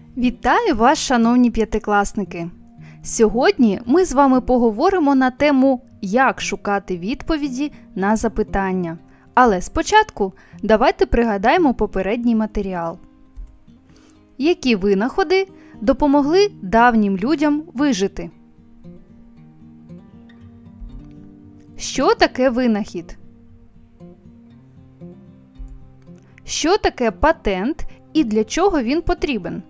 Вітаю вас, шановні п'ятикласники! Сьогодні ми з вами поговоримо на тему «Як шукати відповіді на запитання». Але спочатку давайте пригадаємо попередній матеріал. Які винаходи допомогли давнім людям вижити? Що таке винахід? Що таке патент і для чого він потрібен?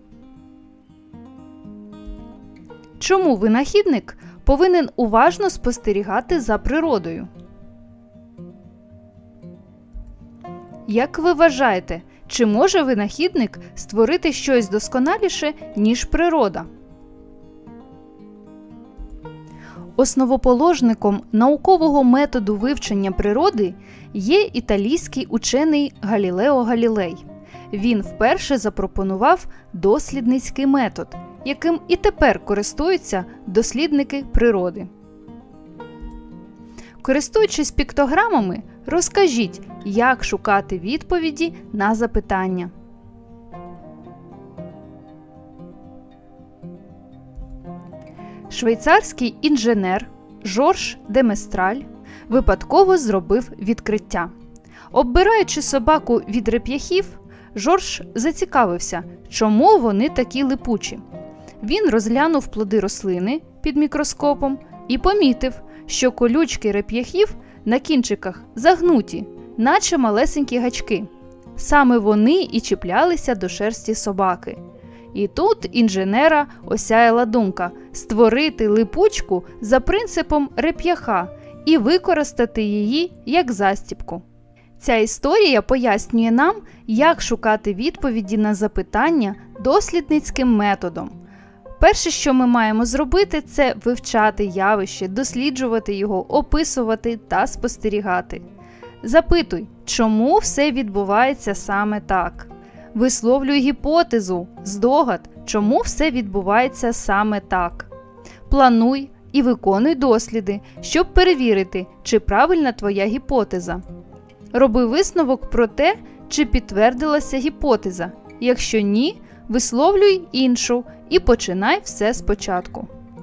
Чому винахідник повинен уважно спостерігати за природою? Як ви вважаєте, чи може винахідник створити щось досконаліше, ніж природа? Основоположником наукового методу вивчення природи є італійський учений Галілео Галілей. Він вперше запропонував дослідницький метод, яким і тепер користуються дослідники природи. Користуючись піктограмами, розкажіть, як шукати відповіді на запитання. Швейцарський інженер Жорж де Местраль випадково зробив відкриття. Оббираючи собаку від реп'яхів, Жорж зацікавився, чому вони такі липучі. Він розглянув плоди рослини під мікроскопом і помітив, що колючки реп'яхів на кінчиках загнуті, наче малесенькі гачки. Саме вони і чіплялися до шерсті собаки. І тут інженера осяяла думка створити липучку за принципом реп'яха і використати її як застібку. Ця історія пояснює нам, як шукати відповіді на запитання дослідницьким методом. Перше, що ми маємо зробити, це вивчати явище, досліджувати його, описувати та спостерігати. Запитуй, чому все відбувається саме так? Висловлюй гіпотезу, здогад, чому все відбувається саме так. Плануй і виконуй досліди, щоб перевірити, чи правильна твоя гіпотеза. Роби висновок про те, чи підтвердилася гіпотеза. Якщо ні, висловлюй іншу і починай все спочатку.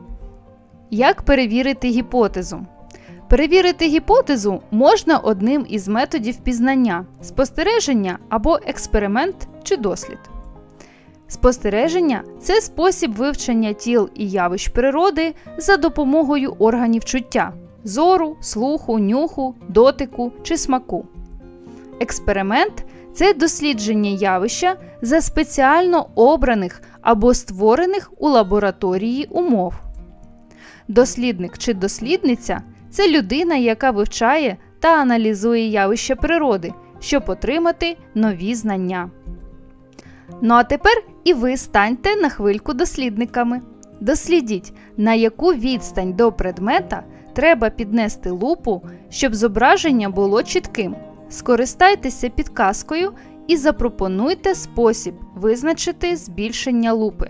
Як перевірити гіпотезу? Перевірити гіпотезу можна одним із методів пізнання – спостереження або експеримент чи дослід. Спостереження – це спосіб вивчення тіл і явищ природи за допомогою органів чуття – зору, слуху, нюху, дотику чи смаку. Експеримент – це дослідження явища за спеціально обраних або створених у лабораторії умов. Дослідник чи дослідниця – це людина, яка вивчає та аналізує явища природи, щоб отримати нові знання. Ну а тепер і ви станьте на хвильку дослідниками. Дослідіть, на яку відстань до предмета треба піднести лупу, щоб зображення було чітким. Скористайтеся підказкою і запропонуйте спосіб визначити збільшення лупи.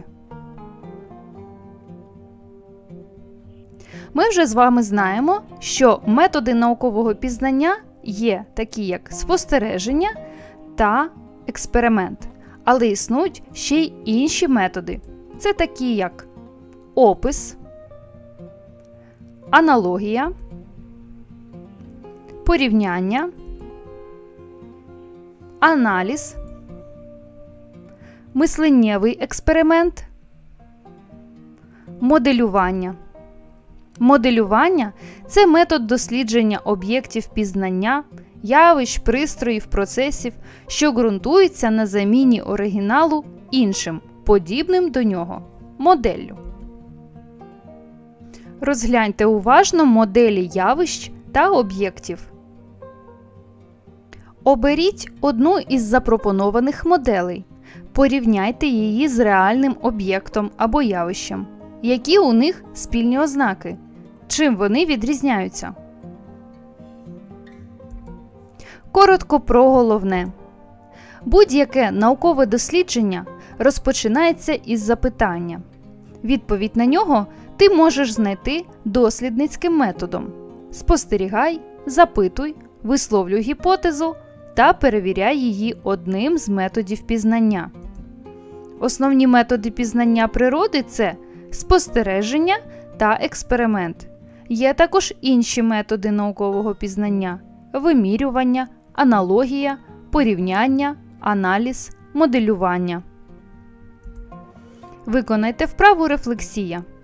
Ми вже з вами знаємо, що методи наукового пізнання є такі, як спостереження та експеримент. Але існують ще й інші методи. Це такі, як опис, аналогія, порівняння, аналіз, мисленнєвий експеримент, моделювання. Моделювання – це метод дослідження об'єктів пізнання, явищ, пристроїв, процесів, що ґрунтується на заміні оригіналу іншим, подібним до нього, моделлю. Розгляньте уважно моделі явищ та об'єктів. Оберіть одну із запропонованих моделей. Порівняйте її з реальним об'єктом або явищем. Які у них спільні ознаки? Чим вони відрізняються? Коротко про головне. Будь-яке наукове дослідження розпочинається із запитання. Відповідь на нього ти можеш знайти дослідницьким методом. Спостерігай, запитуй, висловлюй гіпотезу та перевіряй її одним з методів пізнання. Основні методи пізнання природи – це спостереження та експеримент. Є також інші методи наукового пізнання – вимірювання, аналогія, порівняння, аналіз, моделювання. Виконайте вправу рефлексія.